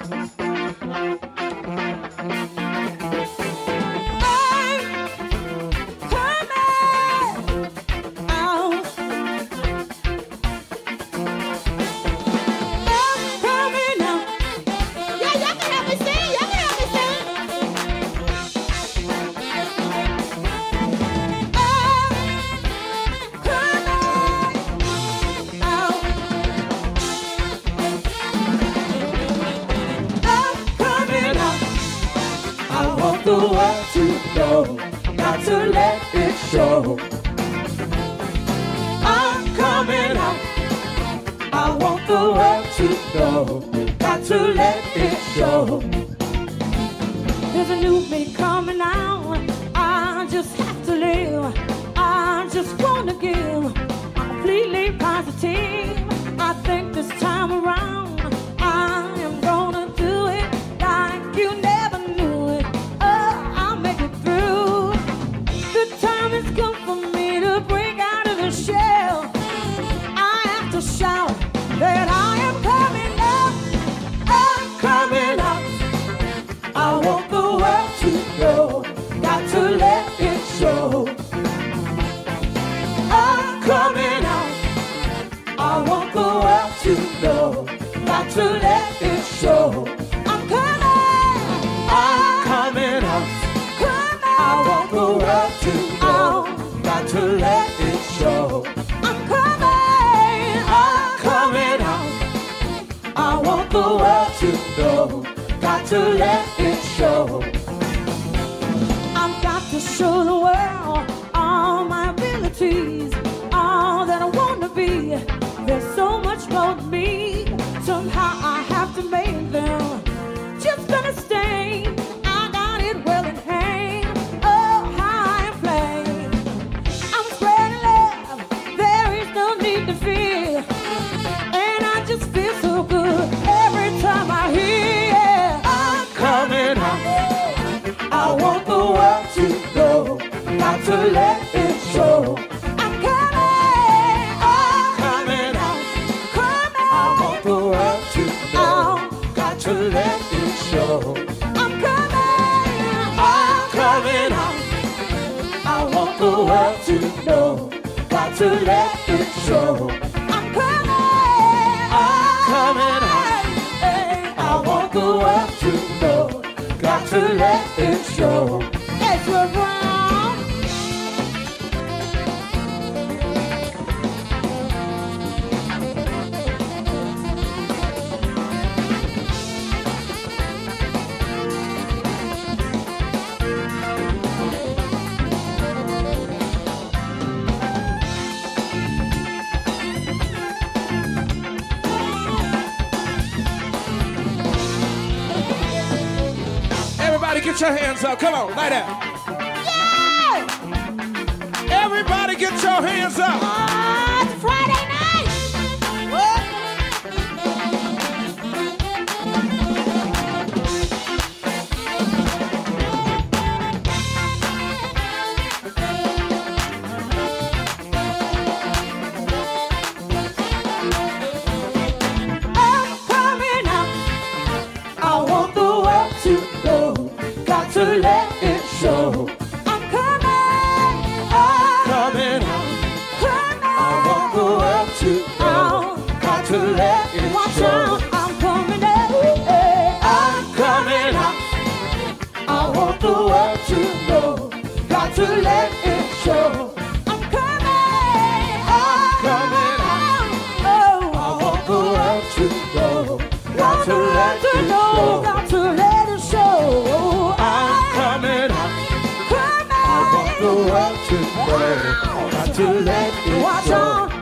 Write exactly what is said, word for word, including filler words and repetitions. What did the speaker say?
The world to know, got to let it show. I'm coming out. I want the world to know, got to let it show. There's a new me coming out. I just have to live. I just wanna give. I'm completely positive. I think this time around I am gonna do it like you never knew it. It's come for me to break out of the shell. I have to shout that I am coming up. I'm coming up. I want the world to know, got to let it show. I'm coming out. I want the world to know, got to let it show. I'm coming. I'm coming out. I want the world to know, got to let it show. I'm coming. I'm coming out. I want the world to know, got to let it show. I've got to show the world all my abilities, all that I want to be. There's so much more to me. Somehow I have to make them just understand. I got it well in hand. Oh, high flame. I'm spreading love. There is no need to fear. And I just feel so good every time I hear. I'm coming out. I want the world to know, got to let it show. I'm coming. I'm coming out. Coming. I want the world to know, got to let it show. I'm coming. I'm coming out. I want the world to know, got to let it show. I'm coming. I'm coming out. I want the world to know, got to let it show. Ezra Brown. Everybody get your hands up. Come on, like that. Yeah! Everybody get your hands up. Oh, it's Friday night. What? I'm coming out. I want the world to know, got to let it show. I'm coming. I'm coming out. Coming. I want the world to know, got to let it Watch show. out, I'm coming out. I'm coming out. I want the world to know, got to let it show. I'm coming. I'm coming out. Oh, I want the world to know, got to let to it know, show. got to let it show. I'm coming out. Coming. I want the world to know, got to let it Watch show. out,